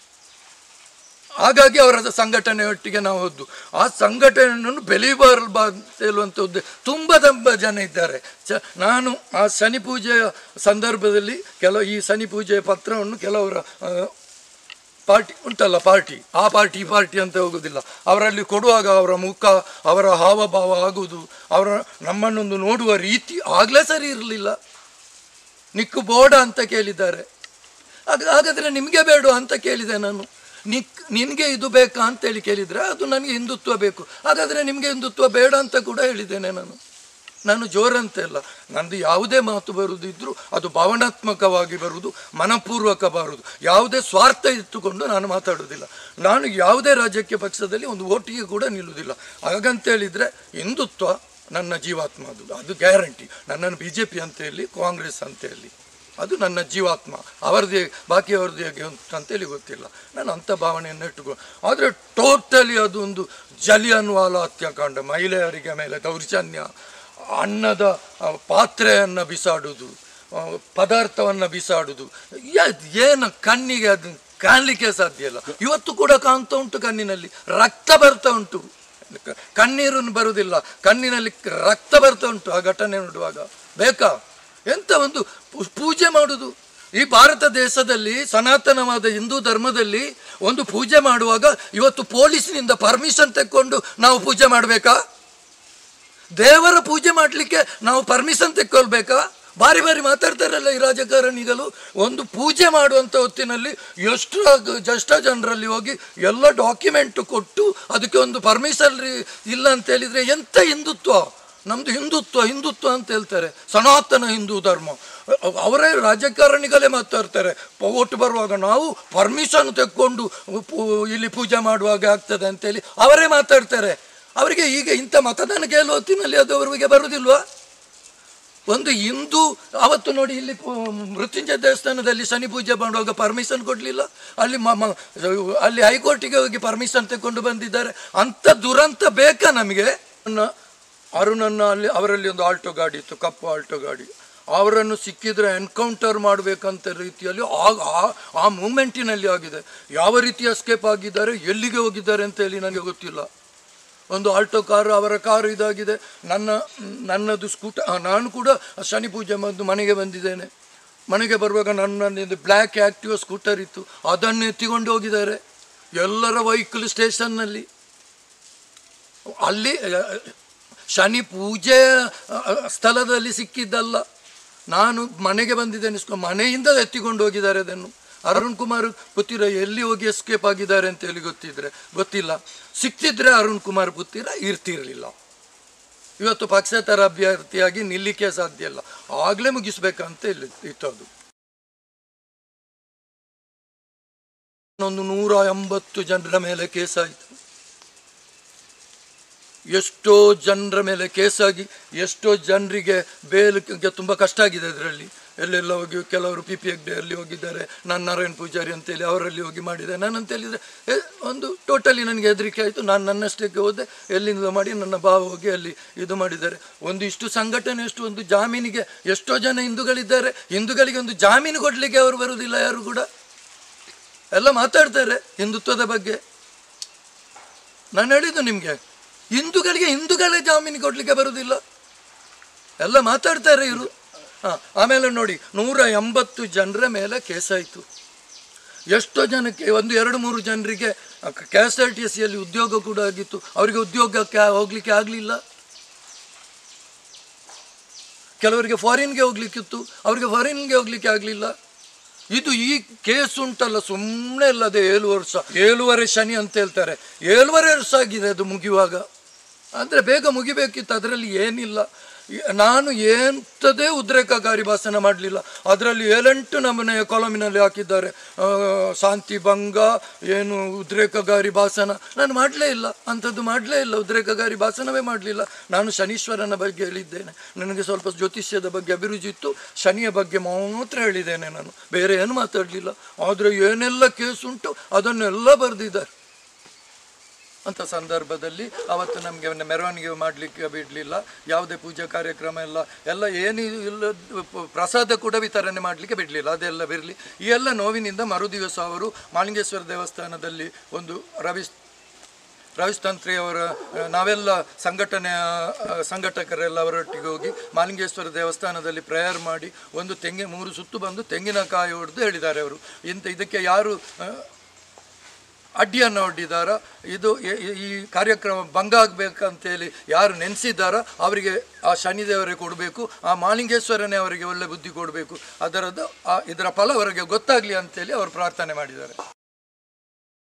ಹಾಗಾಗಿ ಅವರ ಸಂಘಟನೆಯೊಟ್ಟಿಗೆ ನಾವು ಹೋದ್ದು. ಆ ಸಂಘಟನೆಯನ್ನು ಬೆಳೆಯಬಾರದು ಅಂತ ಹೇಳುವಂಥ ಉದ್ದೇ ತುಂಬ ತುಂಬ ಜನ ಇದ್ದಾರೆ. ಚ ನಾನು ಆ ಶನಿ ಪೂಜೆಯ ಸಂದರ್ಭದಲ್ಲಿ ಕೆಲವು ಈ ಶನಿ ಪೂಜೆಯ ಪತ್ರವನ್ನು ಕೆಲವರ ಪಾರ್ಟಿ ಉಂಟಲ್ಲ, ಪಾರ್ಟಿ ಆ ಪಾರ್ಟಿ ಈ ಪಾರ್ಟಿ ಅಂತ ಹೋಗೋದಿಲ್ಲ. ಅವರಲ್ಲಿ ಕೊಡುವಾಗ ಅವರ ಮುಖ, ಅವರ ಹಾವಭಾವ ಆಗುವುದು, ಅವರ ನಮ್ಮನ್ನೊಂದು ನೋಡುವ ರೀತಿ ಆಗಲೇ ಸರಿ ಇರಲಿಲ್ಲ. ನಿಕ್ಕು ಬೋಡ ಅಂತ ಕೇಳಿದ್ದಾರೆ. ಅದು ಹಾಗಾದರೆ ನಿಮಗೆ ಬೇಡ ಅಂತ ಕೇಳಿದೆ ನಾನು. ನಿಕ್ ನಿನಗೆ ಇದು ಬೇಕಾ ಅಂತೇಳಿ ಕೇಳಿದರೆ ಅದು ನನಗೆ ಹಿಂದುತ್ವ ಬೇಕು, ಹಾಗಾದರೆ ನಿಮಗೆ ಹಿಂದುತ್ವ ಬೇಡ ಅಂತ ಕೂಡ ಹೇಳಿದ್ದೇನೆ ನಾನು. ನಾನು ಜೋರಂತೆ ಅಲ್ಲ, ನಂದು ಯಾವುದೇ ಮಾತು ಬರುವುದಿದ್ದರೂ ಅದು ಭಾವನಾತ್ಮಕವಾಗಿ ಬರುವುದು, ಮನಪೂರ್ವಕ ಬರುವುದು, ಯಾವುದೇ ಸ್ವಾರ್ಥ ಇಟ್ಟುಕೊಂಡು ನಾನು ಮಾತಾಡೋದಿಲ್ಲ. ನಾನು ಯಾವುದೇ ರಾಜಕೀಯ ಪಕ್ಷದಲ್ಲಿ ಒಂದು ಓಟಿಗೆ ಕೂಡ ನಿಲ್ಲುವುದಿಲ್ಲ. ಹಾಗಂತೇಳಿದರೆ ಹಿಂದುತ್ವ ನನ್ನ ಜೀವಾತ್ಮ, ಅದು ಅದು ಗ್ಯಾರಂಟಿ. ನನ್ನನ್ನು ಬಿ ಜೆ ಪಿ ಅಂತ ಹೇಳಿ, ಕಾಂಗ್ರೆಸ್ ಅಂತ ಹೇಳಿ, ಅದು ನನ್ನ ಜೀವಾತ್ಮ. ಅವರದೇ ಬಾಕಿಯವರದ್ದು ಹೇಗೆ ಅಂತೇಳಿ ಗೊತ್ತಿಲ್ಲ. ನಾನು ಅಂಥ ಭಾವನೆಯನ್ನು ಇಟ್ಟುಕೊ. ಆದರೆ ಟೋಟಲಿ ಅದು ಒಂದು ಜಲಿಯನ್ವಾಲಾ ಹತ್ಯಾಕಾಂಡ, ಮಹಿಳೆಯರಿಗೆ ಮೇಲೆ ದೌರ್ಜನ್ಯ, ಅನ್ನದ ಪಾತ್ರೆಯನ್ನು ಬಿಸಾಡುವುದು, ಪದಾರ್ಥವನ್ನು ಬಿಸಾಡುವುದು, ಏನು ಕಣ್ಣಿಗೆ ಅದನ್ನು ಕಾಣಲಿಕ್ಕೆ ಸಾಧ್ಯ ಇಲ್ಲ. ಇವತ್ತು ಕೂಡ ಕಾಣ್ತಾ ಉಂಟು, ಕಣ್ಣಿನಲ್ಲಿ ರಕ್ತ ಬರ್ತಾ ಉಂಟು. ಕಣ್ಣೀರು ಬರುವುದಿಲ್ಲ, ಕಣ್ಣಿನಲ್ಲಿ ರಕ್ತ ಬರ್ತಾ ಉಂಟು ಆ ಘಟನೆ ನೋಡುವಾಗ. ಬೇಕಾ ಎಂಥ ಒಂದು ಪೂಜೆ ಮಾಡುವುದು. ಈ ಭಾರತ ದೇಶದಲ್ಲಿ ಸನಾತನವಾದ ಹಿಂದೂ ಧರ್ಮದಲ್ಲಿ ಒಂದು ಪೂಜೆ ಮಾಡುವಾಗ ಇವತ್ತು ಪೊಲೀಸ್ನಿಂದ ಪರ್ಮಿಷನ್ ತೆಕ್ಕೊಂಡು ನಾವು ಪೂಜೆ ಮಾಡಬೇಕಾ? ದೇವರ ಪೂಜೆ ಮಾಡಲಿಕ್ಕೆ ನಾವು ಪರ್ಮಿಷನ್ ತೆಕ್ಕೊಳ್ಬೇಕಾ? ಬಾರಿ ಬಾರಿ ಮಾತಾಡ್ತಾರಲ್ಲ ಈ ರಾಜಕಾರಣಿಗಳು. ಒಂದು ಪೂಜೆ ಮಾಡುವಂಥ ಹೊತ್ತಿನಲ್ಲಿ ಎಷ್ಟು ಜಷ್ಟ ಜನರಲ್ಲಿ ಹೋಗಿ ಎಲ್ಲ ಡಾಕ್ಯುಮೆಂಟು ಕೊಟ್ಟು ಅದಕ್ಕೆ ಒಂದು ಪರ್ಮಿಷನ್ ಇಲ್ಲ ಅಂತ ಹೇಳಿದರೆ ಎಂಥ ಹಿಂದುತ್ವ? ನಮ್ಮದು ಹಿಂದುತ್ವ ಹಿಂದುತ್ವ ಅಂತ ಹೇಳ್ತಾರೆ, ಸನಾತನ ಹಿಂದೂ ಧರ್ಮ. ಅವರೇ ರಾಜಕಾರಣಿಗಳೇ ಮಾತಾಡ್ತಾರೆ, ಓಟು ಬರುವಾಗ ನಾವು ಪರ್ಮಿಷನ್ ತೆಕ್ಕೊಂಡು ಇಲ್ಲಿ ಪೂಜೆ ಮಾಡುವಾಗ ಆಗ್ತದೆ ಅಂತೇಳಿ ಅವರೇ ಮಾತಾಡ್ತಾರೆ. ಅವರಿಗೆ ಈಗ ಇಂಥ ಮತದಾನ ಗೆಲ್ಲುವ ಹೊತ್ತಿನಲ್ಲಿ ಅದು ಅವರಿಗೆ ಬರುವುದಿಲ್ವಾ? ಒಂದು ಹಿಂದೂ ಅವತ್ತು ನೋಡಿ ಇಲ್ಲಿ ಮೃತ್ಯುಂಜಯ ದೇವಸ್ಥಾನದಲ್ಲಿ ಶನಿ ಪೂಜೆ ಮಾಡುವಾಗ ಪರ್ಮಿಷನ್ ಕೊಡಲಿಲ್ಲ, ಅಲ್ಲಿ ಮ ಅಲ್ಲಿ ಹೈಕೋರ್ಟಿಗೆ ಹೋಗಿ ಪರ್ಮಿಷನ್ ತೆಕ್ಕೊಂಡು ಬಂದಿದ್ದಾರೆ. ಅಂಥ ದುರಂತ ಬೇಕಾ ನಮಗೆ? ಅರುಣನ್ನ ಅಲ್ಲಿ ಅವರಲ್ಲಿ ಒಂದು ಆಲ್ಟೋ ಗಾಡಿ ಇತ್ತು, ಕಪ್ಪು ಆಲ್ಟೋ ಗಾಡಿ. ಅವರನ್ನು ಸಿಕ್ಕಿದರೆ ಎನ್ಕೌಂಟರ್ ಮಾಡಬೇಕಂತ ರೀತಿಯಲ್ಲಿ ಆ ಆ ಮೂಮೆಂಟಿನಲ್ಲಿ ಆಗಿದೆ. ಯಾವ ರೀತಿ ಎಸ್ಕೇಪ್ ಆಗಿದ್ದಾರೆ, ಎಲ್ಲಿಗೆ ಹೋಗಿದ್ದಾರೆ ಅಂತೇಳಿ ನನಗೆ ಗೊತ್ತಿಲ್ಲ. ಒಂದು ಆಲ್ಟೋ ಕಾರು, ಅವರ ಕಾರು ಇದಾಗಿದೆ. ನನ್ನ ನನ್ನದು ಸ್ಕೂಟರ್, ನಾನು ಕೂಡ ಶನಿ ಪೂಜೆ ಬಂದು ಮನೆಗೆ ಬಂದಿದ್ದೇನೆ. ಮನೆಗೆ ಬರುವಾಗ ನನ್ನದು ಬ್ಲ್ಯಾಕ್ ಆ್ಯಕ್ಟಿವ್ ಸ್ಕೂಟರ್ ಇತ್ತು, ಅದನ್ನು ಎತ್ತಿಕೊಂಡು ಹೋಗಿದ್ದಾರೆ ಎಲ್ಲರ ವೆಹಿಕಲ್ ಸ್ಟೇಷನ್ನಲ್ಲಿ. ಅಲ್ಲಿ ಶನಿ ಪೂಜೆ ಸ್ಥಳದಲ್ಲಿ ಸಿಕ್ಕಿದ್ದಲ್ಲ, ನಾನು ಮನೆಗೆ ಬಂದಿದ್ದೇನೆ, ಮನೆಯಿಂದ ಎತ್ತಿಕೊಂಡು ಹೋಗಿದ್ದಾರೆ ಅದನ್ನು. ಅರುಣ್ ಕುಮಾರ್ ಪುತ್ತಿರ ಎಲ್ಲಿ ಹೋಗಿ ಎಸ್ಕೇಪ್ ಆಗಿದ್ದಾರೆ ಅಂತ ಹೇಳಿ ಗೊತ್ತಿದ್ರೆ ಗೊತ್ತಿಲ್ಲ. ಸಿಕ್ತಿದ್ರೆ ಅರುಣ್ ಕುಮಾರ್ ಪುತ್ತಿರ ಇರ್ತಿರಲಿಲ್ಲ. ಇವತ್ತು ಪಕ್ಷೇತರ ಅಭ್ಯರ್ಥಿಯಾಗಿ ನಿಲ್ಲಿಕ್ಕೆ ಸಾಧ್ಯ ಇಲ್ಲ, ಆಗಲೇ ಮುಗಿಸ್ಬೇಕಂತ ಇಲ್ಲಿ ಇತ್ತದು. ಒಂದು ನೂರ ಎಂಬತ್ತು ಜನರ ಮೇಲೆ ಕೇಸಾಯಿತು. ಎಷ್ಟೋ ಜನರ ಮೇಲೆ ಕೇಸಾಗಿ ಎಷ್ಟೋ ಜನರಿಗೆ ಬೇಲಿಗೆ ತುಂಬ ಕಷ್ಟ ಆಗಿದೆ. ಅದರಲ್ಲಿ ಎಲ್ಲೆಲ್ಲ ಹೋಗಿ ಕೆಲವರು ಪಿ ಪಿ ಎಗ್ಡೆಯಲ್ಲಿ ಹೋಗಿದ್ದಾರೆ, ನಾನು ನಾರಾಯಣ್ ಪೂಜಾರಿ ಅಂತೇಳಿ ಅವರಲ್ಲಿ ಹೋಗಿ ಮಾಡಿದೆ. ನಾನು ಅಂತ ಹೇಳಿದರೆ ಒಂದು ಟೋಟಲಿ ನನಗೆ ಹೆದರಿಕೆ ಆಯಿತು. ನಾನು ನನ್ನಷ್ಟಕ್ಕೆ ಹೋದೆ, ಎಲ್ಲಿಂದ ಮಾಡಿ ನನ್ನ ಭಾವ ಹೋಗಿ ಅಲ್ಲಿ ಇದು ಮಾಡಿದ್ದಾರೆ. ಒಂದು ಇಷ್ಟು ಸಂಘಟನೆ, ಎಷ್ಟು ಒಂದು ಜಾಮೀನಿಗೆ ಎಷ್ಟೋ ಜನ ಹಿಂದೂಗಳಿದ್ದಾರೆ, ಹಿಂದೂಗಳಿಗೆ ಒಂದು ಜಾಮೀನು ಕೊಡಲಿಕ್ಕೆ ಅವರು ಬರುವುದಿಲ್ಲ ಯಾರು ಕೂಡ. ಎಲ್ಲ ಮಾತಾಡ್ತಾರೆ ಹಿಂದುತ್ವದ ಬಗ್ಗೆ. ನಾನು ಹೇಳಿದ್ದು ನಿಮಗೆ, ಹಿಂದೂಗಳಿಗೆ ಹಿಂದೂಗಳ ಜಾಮೀನು ಕೊಡಲಿಕ್ಕೆ ಬರುವುದಿಲ್ಲ, ಎಲ್ಲ ಮಾತಾಡ್ತಾರೆ ಇವರು. ಹಾಂ, ಆಮೇಲೆ ನೋಡಿ, ನೂರ ಎಂಬತ್ತು ಜನರ ಮೇಲೆ ಕೇಸಾಯಿತು. ಎಷ್ಟೋ ಜನಕ್ಕೆ, ಒಂದು ಎರಡು ಮೂರು ಜನರಿಗೆ ಕೆ ಎಸ್ ಆರ್ ಟಿ ಸಿಯಲ್ಲಿ ಉದ್ಯೋಗ ಕೂಡ ಆಗಿತ್ತು, ಅವರಿಗೆ ಉದ್ಯೋಗಕ್ಕೆ ಹೋಗ್ಲಿಕ್ಕೆ ಆಗಲಿಲ್ಲ. ಕೆಲವರಿಗೆ ಫಾರಿನ್ಗೆ ಹೋಗ್ಲಿಕ್ಕಿತ್ತು, ಅವರಿಗೆ ಫಾರಿನ್ಗೆ ಹೋಗ್ಲಿಕ್ಕೆ ಆಗಲಿಲ್ಲ. ಇದು ಈ ಕೇಸ್ ಉಂಟಲ್ಲ, ಸುಮ್ಮನೆ ಅಲ್ಲದೆ ಏಳು ವರ್ಷ ಏಳುವರೆ ಶನಿ ಅಂತ ಹೇಳ್ತಾರೆ, ಏಳುವರೆ ವರ್ಷ ಆಗಿದೆ ಅದು ಮುಗಿಯುವಾಗ. ಅಂದರೆ ಬೇಗ ಮುಗಿಬೇಕಿತ್ತು, ಅದರಲ್ಲಿ ಏನಿಲ್ಲ. ನಾನು ಎಂಥದೇ ಉದ್ರೇಕಕಾರಿ ಭಾಷಣ ಮಾಡಲಿಲ್ಲ, ಅದರಲ್ಲಿ ಏಳೆಂಟು ನಮೂನೆಯ ಕಾಲಮಿನಲ್ಲಿ ಹಾಕಿದ್ದಾರೆ. ಶಾಂತಿ ಭಂಗ, ಏನು ಉದ್ರೇಕಕಾರಿ ಭಾಷಣ ನಾನು ಮಾಡಲೇ ಇಲ್ಲ, ಅಂಥದ್ದು ಮಾಡಲೇ ಇಲ್ಲ, ಉದ್ರೇಕಕಾರಿ ಭಾಷಣವೇ ಮಾಡಲಿಲ್ಲ. ನಾನು ಶನೀಶ್ವರನ ಬಗ್ಗೆ ಹೇಳಿದ್ದೇನೆ, ನನಗೆ ಸ್ವಲ್ಪ ಜ್ಯೋತಿಷ್ಯದ ಬಗ್ಗೆ ಅಭಿರುಚಿ ಇತ್ತು, ಶನಿಯ ಬಗ್ಗೆ ಮಾತ್ರ ಹೇಳಿದ್ದೇನೆ ನಾನು, ಬೇರೆ ಏನು ಮಾತಾಡಲಿಲ್ಲ. ಆದರೆ ಏನೆಲ್ಲ ಕೇಸ್ ಉಂಟು ಅದನ್ನೆಲ್ಲ ಬರೆದಿದ್ದಾರೆ. ಅಂಥ ಸಂದರ್ಭದಲ್ಲಿ ಅವತ್ತು ನಮಗೆ ಮೆರವಣಿಗೆ ಮಾಡಲಿಕ್ಕೆ ಬಿಡಲಿಲ್ಲ, ಯಾವುದೇ ಪೂಜಾ ಕಾರ್ಯಕ್ರಮ ಎಲ್ಲ ಎಲ್ಲ ಏನು ಇಲ್ಲ, ಪ್ರಸಾದ ಕೂಡ ವಿತರಣೆ ಮಾಡಲಿಕ್ಕೆ ಬಿಡಲಿಲ್ಲ, ಅದೆಲ್ಲ ಬಿರಲಿ. ಈ ಎಲ್ಲ ನೋವಿನಿಂದ ಮರುದಿವಸ ಅವರು ಮಾಲಿಂಗೇಶ್ವರ ದೇವಸ್ಥಾನದಲ್ಲಿ ಒಂದು ರವಿ ರವಿಸ್ತಂತ್ರಿಯವರ ನಾವೆಲ್ಲ ಸಂಘಟನೆಯ ಸಂಘಟಕರೆಲ್ಲ ಅವರೊಟ್ಟಿಗೆ ಹೋಗಿ ಮಾಲಿಂಗೇಶ್ವರ ದೇವಸ್ಥಾನದಲ್ಲಿ ಪ್ರೇಯರ್ ಮಾಡಿ ಒಂದು ತೆಂಗಿನ ಮೂರು ಸುತ್ತು ಬಂದು ತೆಂಗಿನಕಾಯಿ ಹೊಡೆದು ಹೇಳಿದ್ದಾರೆ ಅವರು. ಇಂಥ ಇದಕ್ಕೆ ಯಾರು ಅಡ್ಡಿಯನ್ನು ಹೊಡ್ಡಿದಾರ, ಇದು ಈ ಕಾರ್ಯಕ್ರಮ ಭಂಗ ಆಗಬೇಕಂತೇಳಿ ಯಾರು ನೆನೆಸಿದ್ದಾರ ಅವರಿಗೆ ಆ ಶನಿದೇವರೇ ಕೊಡಬೇಕು, ಆ ಮಾಲಿಂಗೇಶ್ವರನೇ ಅವರಿಗೆ ಒಳ್ಳೆ ಬುದ್ಧಿ ಕೊಡಬೇಕು, ಅದರದ್ದು ಆ ಇದರ ಫಲ ಅವರಿಗೆ ಗೊತ್ತಾಗಲಿ ಅಂತೇಳಿ ಅವರು ಪ್ರಾರ್ಥನೆ ಮಾಡಿದ್ದಾರೆ.